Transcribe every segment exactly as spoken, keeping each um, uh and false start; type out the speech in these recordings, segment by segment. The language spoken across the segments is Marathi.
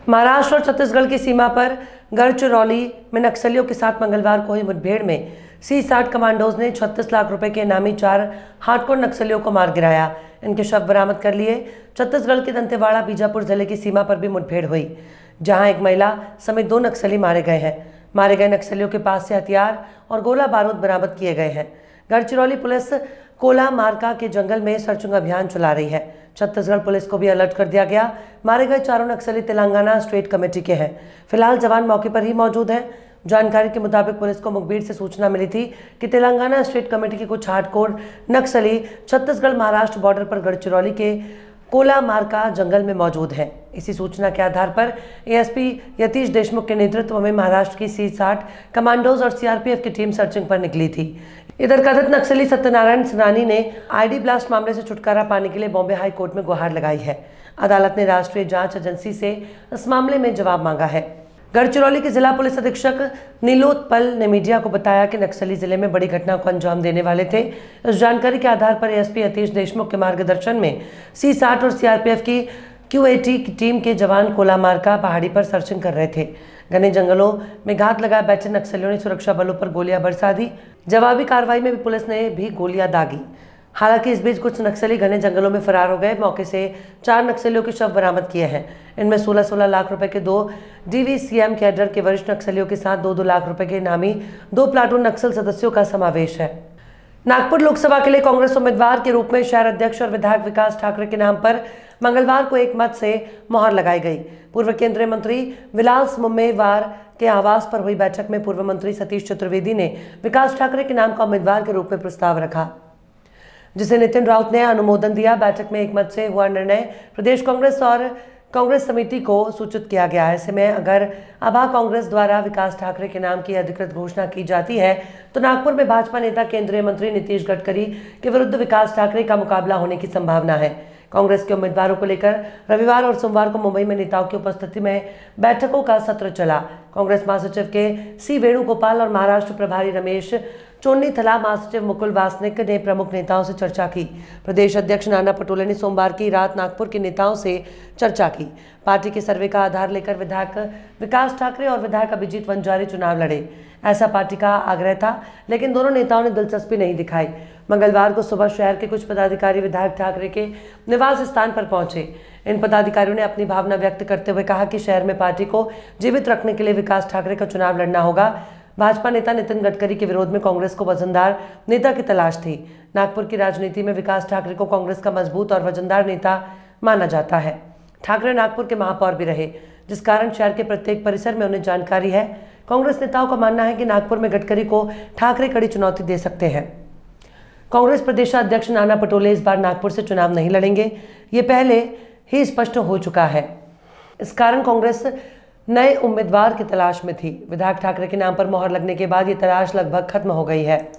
महाराष्ट्र और छत्तीसगढ़ की सीमा पर गढ़चिरौली में नक्सलियों के साथ मंगलवार को हुई मुठभेड़ में सी साठ कमांडोज ने छत्तीस लाख रुपए के इनामी चार हार्डकोर नक्सलियों को मार गिराया। इनके शव बरामद कर लिए। छत्तीसगढ़ के दंतेवाड़ा बीजापुर जिले की सीमा पर भी मुठभेड़ हुई, जहां एक महिला समेत दो नक्सली मारे गए हैं। मारे गए नक्सलियों के पास से हथियार और गोला बारूद बरामद किए गए हैं। गढ़चिरौली पुलिस कोला मार्का के जंगल में सर्चिंग अभियान चला रही है। छत्तीसगढ़ पुलिस को भी अलर्ट कर दिया गया। मारे गए चारों नक्सली तेलंगाना स्टेट कमेटी के हैं। फिलहाल जवान मौके पर ही मौजूद हैं। जानकारी के मुताबिक पुलिस को मुखबिर से सूचना मिली थी कि तेलंगाना स्टेट कमेटी के कुछ हार्डकोर नक्सली छत्तीसगढ़ महाराष्ट्र बॉर्डर पर गढ़चिरौली के कोला मार्का जंगल में मौजूद हैं। इसी सूचना के आधार पर एएसपी यतीश देशमुख के नेतृत्व में महाराष्ट्र की सी साठ कमांडोज और सीआरपीएफ की टीम सर्चिंग पर निकली थी। इधर कथित नक्सली सत्यनारायण सनानी ने आईडी ब्लास्ट मामले से छुटकारा पाने के लिए बॉम्बे हाई कोर्ट में गुहार लगाई है। अदालत ने राष्ट्रीय जांच एजेंसी से इस मामले में जवाब मांगा है। गढ़चिरौली के जिला पुलिस अधीक्षक नीलोत्पल ने मीडिया को बताया कि नक्सली जिले में बड़ी घटना को अंजाम देने वाले थे। इस जानकारी के आधार पर एएसपी यतीश देशमुख के मार्गदर्शन में सी साठ और सीआरपीएफ की क्यूएटी की टीम के जवान कोलामार्का पहाड़ी पर सर्चिंग कर रहे थे। घने जंगलों में घात लगाए बैठे नक्सलियों ने सुरक्षा बलों पर गोलियां बरसा दी। जवाबी कार्रवाई में भी पुलिस ने भी गोलियां दागी। हालांकि इस बीच कुछ नक्सली घने जंगलों में फरार हो गए। मौके से चार नक्सलियों के शव बरामद किए हैं। इनमें सोलह सोलह लाख रुपए के दो डीवीसीएम कैडर के वरिष्ठ नक्सलियों के साथ दो दो लाख रुपए के इनामी दो प्लाटून नक्सल सदस्यों का समावेश है। नागपुर लोकसभा के लिए कांग्रेस उम्मीदवार के रूप में शहर अध्यक्ष और विधायक विकास ठाकरे के नाम पर मंगलवार को एक मत से मोहर लगाई गई। पूर्व केंद्रीय मंत्री विलास मुम्मेवार के आवास पर हुई बैठक में पूर्व मंत्री सतीश चतुर्वेदी ने विकास ठाकरे के नाम का उम्मीदवार के रूप में प्रस्ताव रखा, जिसे नितिन राउत ने अनुमोदन दिया। बैठक में एक मत से हुआ निर्णय प्रदेश कांग्रेस और कांग्रेस समिति को सूचित किया गया है। ऐसे में अगर आभा कांग्रेस द्वारा विकास ठाकरे के नाम की अधिकृत घोषणा की जाती है तो नागपुर में भाजपा नेता केंद्रीय मंत्री नीतीश गडकरी के विरुद्ध विकास ठाकरे का मुकाबला होने की संभावना है। कांग्रेस के उम्मीदवारों को लेकर रविवार और सोमवार को मुंबई में नेताओं की उपस्थिति में बैठकों का सत्र चला। कांग्रेस महासचिव के सी वेणुगोपाल और महाराष्ट्र प्रभारी रमेश चोन्नीथला, महासचिव मुकुल वासनिक ने प्रमुख नेताओं से चर्चा की। प्रदेश अध्यक्ष नाना पटोले ने सोमवार की रात नागपुर के नेताओं से चर्चा की। पार्टी के सर्वे का आधार लेकर विधायक विकास ठाकरे और विधायक अभिजीत वंजारी चुनाव लड़े, ऐसा पार्टी का आग्रह था, लेकिन दोनों नेताओं ने दिलचस्पी नहीं दिखाई। मंगलवार को सुबह शहर के कुछ पदाधिकारी विधायक ठाकरे के निवास स्थान पर पहुंचे। इन पदाधिकारियों ने अपनी भावना व्यक्त करते हुए कहा कि शहर में पार्टी को जीवित रखने के लिए विकास ठाकरे का चुनाव लड़ना होगा। भाजपा नेता नितिन गडकरी के विरोध में कांग्रेस को वजनदार नेता की तलाश थी। नागपुर की राजनीति में विकास ठाकरे को कांग्रेस का मजबूत और वजनदार नेता माना जाता है। ठाकरे नागपुर के महापौर भी रहे, जिस कारण शहर के प्रत्येक परिसर में उन्हें जानकारी है। कांग्रेस नेताओं का मानना है कि नागपुर में गडकरी को ठाकरे कड़ी चुनौती दे सकते हैं। कांग्रेस प्रदेशाध्यक्ष नाना पटोले इस बार नागपुर से चुनाव नहीं लड़ेंगे, ये पहले ही स्पष्ट हो चुका है। इस कारण कांग्रेस नए उम्मीदवार की तलाश में थी। विधायक ठाकरे के नाम पर मोहर लगने के बाद ये तलाश लगभग खत्म हो गई है।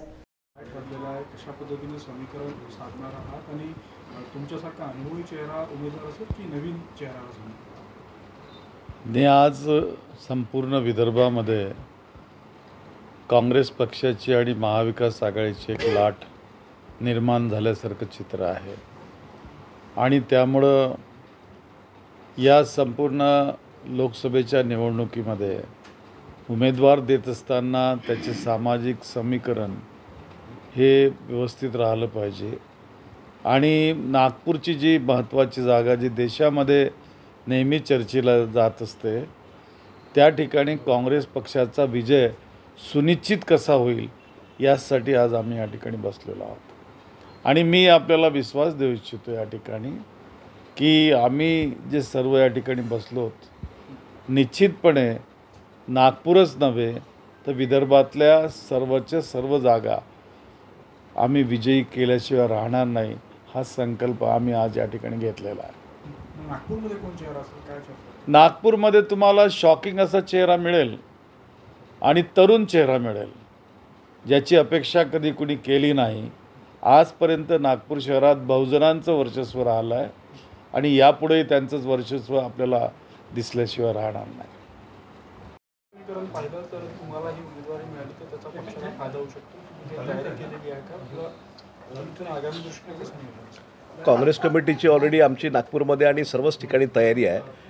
आज संपूर्ण विदर्भामध्ये काँग्रेस पक्षाची आणि महाविकास आघाडीची एक लाट निर्माण झाल्यासारखं चित्र आहे आणि त्यामुळं या संपूर्ण लोकसभेच्या निवडणुकीमध्ये उमेदवार देत असताना त्याचे सामाजिक समीकरण हे व्यवस्थित राहिलं पाहिजे आणि नागपूरची जी महत्त्वाची जागा जी देशामध्ये नेहमी चर्चेला जात असते त्या ठिकाणी काँग्रेस पक्षाचा विजय सुनिश्चित कसा होईल यासाठी आज आम्ही या ठिकाणी बसलेलो आहोत आणि मी आपल्याला विश्वास देऊ इच्छितो या ठिकाणी की आम्ही जे सर्व या ठिकाणी बसलोत निश्चितपणे नागपूरच नव्हे तर विदर्भातल्या सर्वच्या सर्व जागा आम्ही विजयी केल्याशिवाय राहणार नाही हा संकल्प आम्ही आज या ठिकाणी घेतलेला आहे। नागपूरमध्ये कोण चेहरा असेल काय चर्चा? नागपूरमध्ये तुम्हाला शॉकिंग असा चेहरा मिळेल आणि तरुण चेहरा मिळेल ज्याची अपेक्षा कधी कुणी केली नाही। आजपर्यंत नागपूर शहरात बहुजनांचं वर्चस्व राहिलं आहे आणि यापुढे त्यांचंच वर्चस्व आपल्याला दिसल्याशिवाय राहणार नाही। पाहिलं तर तुम्हाला ही उमेदवारी मिळाली तर त्याचा पक्षाला फायदा होऊ शकतो, तयारी केलेली आहे का किंवा इथून आगामी दृष्टीने कसं मिळेल? काँग्रेस कमिटीची ऑलरेडी आमची नागपूरमध्ये आणि सर्वच ठिकाणी तयारी आहे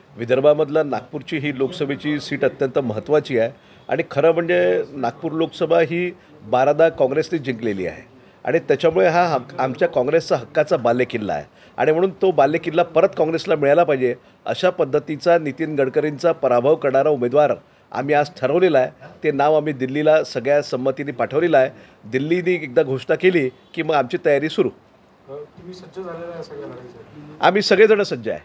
विदर्भामधला नागपूरची ही लोकसभेची सीट अत्यंत महत्त्वाची आहे आणि खरं म्हणजे नागपूर लोकसभा ही बारादा काँग्रेसने जिंकलेली आहे आणि त्याच्यामुळे हा हक आमच्या काँग्रेसचा हक्काचा बालेकिल्ला आहे आणि म्हणून तो बालेकिल्ला परत काँग्रेसला मिळाला पाहिजे अशा पद्धतीचा नितीन गडकरींचा पराभव करणारा उमेदवार आम्ही आज ठरवलेला आहे। ते नाव आम्ही दिल्लीला सगळ्या संमतीने पाठवलेलं आहे। दिल्लीने एकदा घोषणा केली की मग आमची तयारी सुरू। तुम्ही सज्ज झालेला आहे सगळ्या लढाईसाठी? आम्ही सगळेजण सज्ज आहे।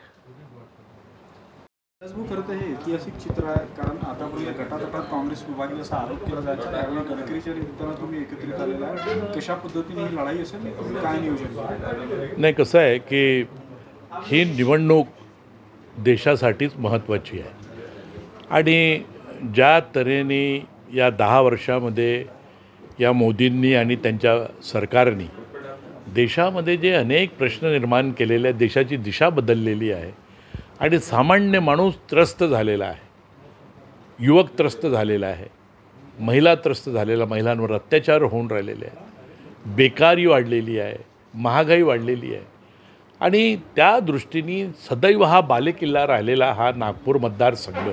खरं तर हे ऐतिहासिक चित्र आहे, कारण आतापर्यंत गटातटात काँग्रेस विभागील असा आरोप केला जायचा, त्यावेळी गडकरीच्या निमित्तानं तुम्ही एकत्रित आलेला आहे। कशा पद्धतीने ही लढाई असेल, काय नियोजन? नाही, कसं आहे की ही निवडणूक देशासाठीच महत्त्वाची आहे आणि ज्या तऱ्हेने या दहा वर्षामध्ये या मोदींनी आणि त्यांच्या सरकारने देशामध्ये जे अनेक प्रश्न निर्माण केलेले आहेत, देशाची दिशा बदललेली आहे आणि सामान्य माणूस त्रस्त झालेला आहे, युवक त्रस्त झालेला आहे, महिला त्रस्त झालेला, महिलांवर अत्याचार होऊन राहिलेले आहे, बेकारी वाढलेली आहे, महागाई वाढलेली आहे आणि त्या दृष्टीने सदैव हा बालेकिल्ला राहिलेला हा नागपूर मतदारसंघ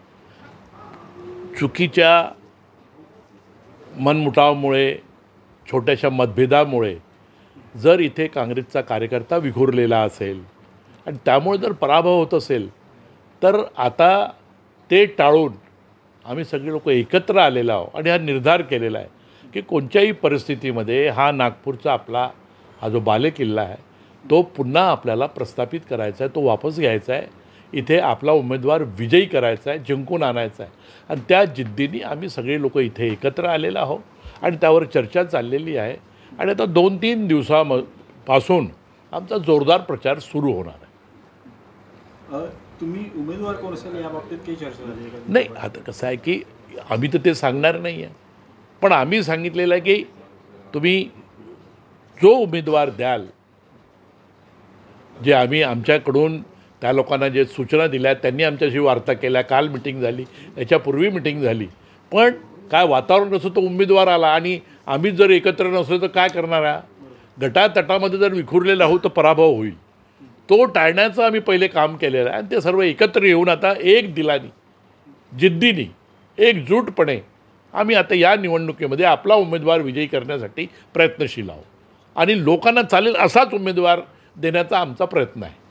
चुकीच्या मनमुटावामुळे, छोट्याशा मतभेदामुळे जर इथे काँग्रेसचा कार्यकर्ता विखुरलेला असेल आणि त्यामुळे जर पराभव होत असेल तर आता ते टाळून आम्ही सगळे लोक एकत्र आलेलो आहोत आणि हा निर्धार केलेला आहे की कोणत्याही परिस्थितीमध्ये हा नागपूरचा आपला हा जो बालेकिल्ला आहे तो पुन्हा आपल्याला प्रस्थापित करायचा आहे, तो वापस घ्यायचा आहे, इथे आपला उमेदवार विजयी करायचा आहे, जिंकून आणायचा आहे आणि त्या जिद्दीने आम्ही सगळे लोक इथे एकत्र आलेलो आहोत आणि त्यावर चर्चा चाललेली आहे आणि आता दोन तीन दिवसापासून आमचा जोरदार प्रचार सुरू होणार आहे। तुम्ही उमेदवार कोण असेल या बाबतीत काही चर्चा झाली का? नाही, आता कसं आहे की आम्ही तर ते सांगणार नाही आहे, पण आम्ही सांगितलेलं आहे की तुम्ही जो उमेदवार द्याल, जे आम्ही आमच्याकडून त्या लोकांना जे सूचना दिल्या त्यांनी आमच्याशी वार्ता केल्या, काल मिटिंग झाली, याच्यापूर्वी मिटिंग झाली, पण काय वातावरण असं तो उमेदवार आला आणि आम्ही जर एकत्र नसलो तर काय करणार आहे? गटातटामध्ये जर विखुरलेला आहोत तर पराभव होईल, तो टाळण्याचं आम्ही पहिले काम केलेलं आहे आणि ते सर्व एकत्र येऊन आता एक दिलानी, जिद्दीने, एकजूटपणे आम्ही आता या निवडणुकीमध्ये आपला उमेदवार विजयी करण्यासाठी प्रयत्नशील आहोत आणि लोकांना चालेल असाच उमेदवार देण्याचा आमचा प्रयत्न आहे।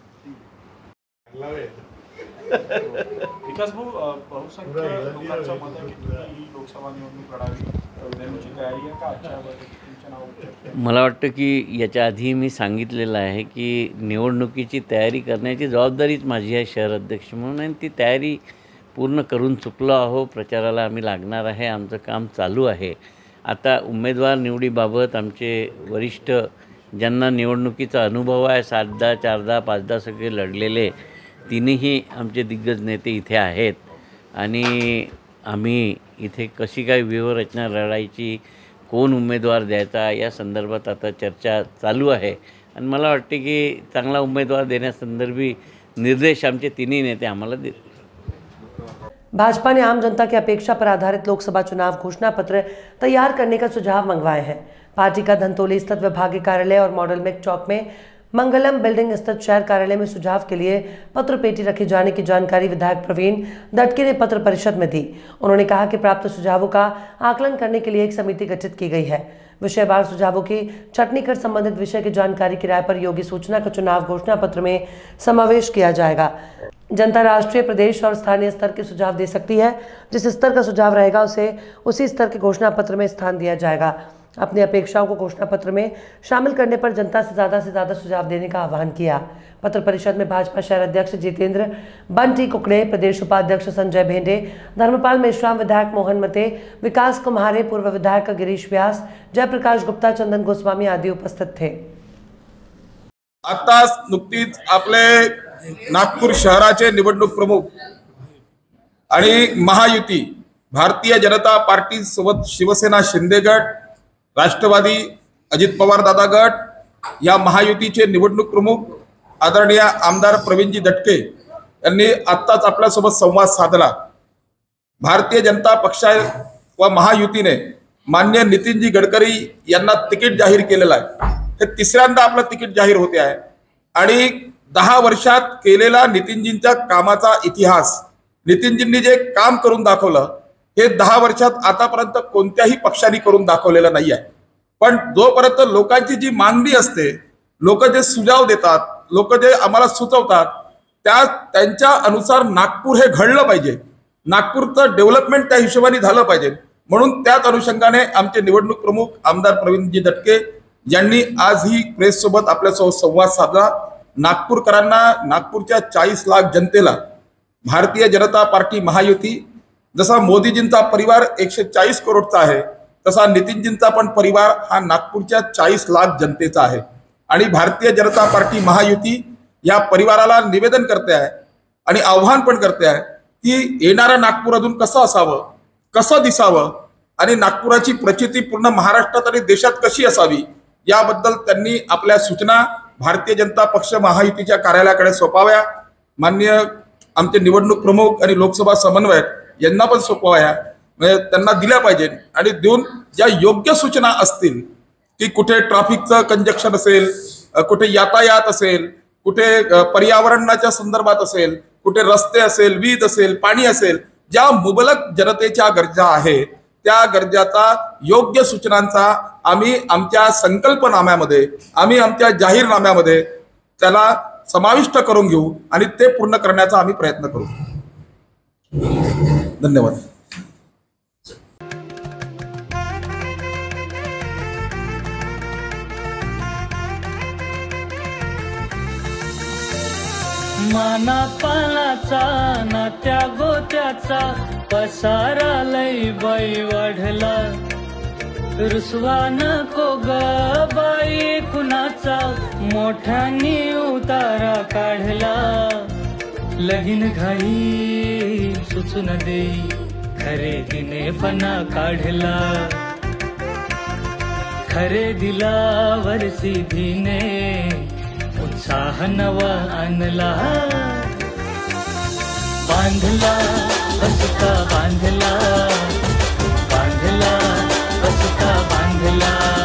विकास भाऊ, बहुसंख्य लोकांचं मत आहे की तुम्ही ही लोकसभा निवडणूक लढावी, त्याची तयारी आहे का? आजच्या तुमच्या नाव मला वाटतं की याच्या आधी मी सांगितलेलं आहे की निवडणुकीची तयारी करण्याची जबाबदारीच माझी आहे शहर अध्यक्ष म्हणून आणि ती तयारी पूर्ण करून चुकलो आहो। प्रचाराला आम्ही लागणार आहे, आमचं काम चालू आहे। आता उमेदवार निवडीबाबत आमचे वरिष्ठ ज्यांना निवडणुकीचा अनुभव आहे, सातदा चारदा पाचदा सगळे लढलेले तीनही आमचे दिग्गज नेते इथे आहेत आणि आम्ही इथे कशी काय व्यूहरचना लढायची, कोण उमेदवार द्यायचा या संदर्भात आता चर्चा चालू आहे आणि मला वाटते की चांगला उमेदवार देण्यासंदर्भी निर्देश आमचे तिन्ही नेते आम्हाला देतील। भाजपा ने आम जनता की अपेक्षा पर आधारित लोकसभा चुनाव घोषणा पत्र तैयार करने का सुझाव मंगवाए हैं। पार्टी का धनतोली स्थित विभागीय कार्यालय और मॉडल मेक चौक में मंगलम बिल्डिंग स्थित शहर कार्यालय में सुझाव के लिए पत्र पेटी रखे जाने की जानकारी विधायक प्रवीण दटके ने पत्र परिषद में दी। उन्होंने कहा कि प्राप्त सुझावों का आकलन करने के लिए एक समिति गठित की गई है। विषयवार सुझावों की छटनी कर संबंधित विषय की जानकारी की राय पर योग्य सूचना का चुनाव घोषणा पत्र में समावेश किया जाएगा। जनता राष्ट्रीय, प्रदेश और स्थानीय स्तर के सुझाव दे सकती है। जिस स्तर का सुझाव रहेगा उसे उसी स्तर के घोषणा पत्र में स्थान दिया जाएगा। अपनी अपेक्षाओं को घोषणा पत्र में शामिल करने पर जनता से ज़्यादा से ज़्यादा सुझाव देने का आह्वान किया। पत्र परिषद में भाजपा शहर अध्यक्ष जितेंद्र बंटी कुकड़े, प्रदेश उपाध्यक्ष संजय भेंडे, धर्मपाल मेश्राम, विधायक मोहन मते, विकास कुम्हारे, पूर्व विधायक गिरीश व्यास, जयप्रकाश गुप्ता, चंदन गोस्वामी आदि उपस्थित थे। आता नुकतीच आपले नागपूर शहराचे निवडणूक प्रमुख आणि महायुती भारतीय जनता पार्टी सोबत शिवसेना शिंदे गट, राष्ट्रवादी अजित पवार दादा गट या महायुतीचे निवडणूक प्रमुख आदरणीय आमदार प्रवीणजी दटके यांनी आत्ताच आपल्यासोबत संवाद साधला। भारतीय जनता पक्ष व महायुतीने मान्य नितीनजी गडकरी यांना तिकीट जाहीर केलेलं आहे। हे तिसऱ्यांदा आपलं तिकीट जाहीर होते आहे आणि दहा वर्षात केलेला नितीनजींच्या कामाचा इतिहास, नितीनजींनी जे काम करून दाखवलं हे दहा वर्षात आतापर्यंत कोणत्याही पक्षाने करून दाखवलेलं नाही आहे. पण जोपर्यंत लोकांची जी मागणी असते, लोक जे सुझाव देतात, लोक जे आम्हाला सुचवतात, त्या त्यांच्या अनुसार नागपूर हे घडलं पाहिजे, नागपूरचं डेव्हलपमेंट त्या हिशोबाने झालं पाहिजे. म्हणून त्याच अनुषंगाने आमचे निवडणूक प्रमुख आमदार प्रवीणजी दटके यांनी आज ही प्रेस सोबत आपल्यासोबत संवाद साधला. नागपूरकरांना, नागपूरच्या चाळीस लाख जनतेला भारतीय जनता पार्टी महायुती, जसा मोदीजींचा परिवार एकशे चाळीस करोडचा आहे तसा नितीनजींचा पण परिवार हा नागपूरच्या चाळीस लाख जनतेचा आहे. आणि भारतीय जनता पार्टी महायुती या परिवाराला निवेदन करते आहे आणि आव्हान पण करते आहे की येणारं नागपूर अजून कसं असावं, कसं दिसावं आणि नागपुराची प्रचिती पूर्ण महाराष्ट्रात आणि देशात कशी असावी याबद्दल त्यांनी आपल्या सूचना भारतीय जनता पक्ष महायुतीच्या कार्यालयाकडे सोपाव्या. माननीय आमचे निवडणूक प्रमुख आणि लोकसभा समन्वयक यांना पण सोपवाया, म्हणजे त्यांना दिल्या पाहिजे आणि देऊन ज्या योग्य सूचना असतील की कुठे ट्रॅफिकचं कंजक्शन असेल, कुठे यातायात असेल, कुठे पर्यावरणाच्या संदर्भात असेल, कुठे रस्ते असेल, वीज असेल, पाणी असेल, ज्या मुबलक जनतेच्या गरजा आहे त्या गरजाचा योग्य सूचनांचा आम्ही आमच्या संकल्पनाम्यामध्ये, आम्ही आमच्या जाहीरनाम्यामध्ये त्याला समाविष्ट करून घेऊ आणि ते पूर्ण करण्याचा आम्ही प्रयत्न करू. धन्यवाद. माना पानाचा ना त्या गोत्याचा पसारा लई बाई वाढला, रुसवा नको ग बाई कुणाचा मोठ्यानी उतारा काढला. लगीन घाई सुचून देई खरेदीने पणा काढला, खरेदीला वरसी धीने उत्साह नवा आणला. बांधला बसता बांधला, बांधला बसता बांधला.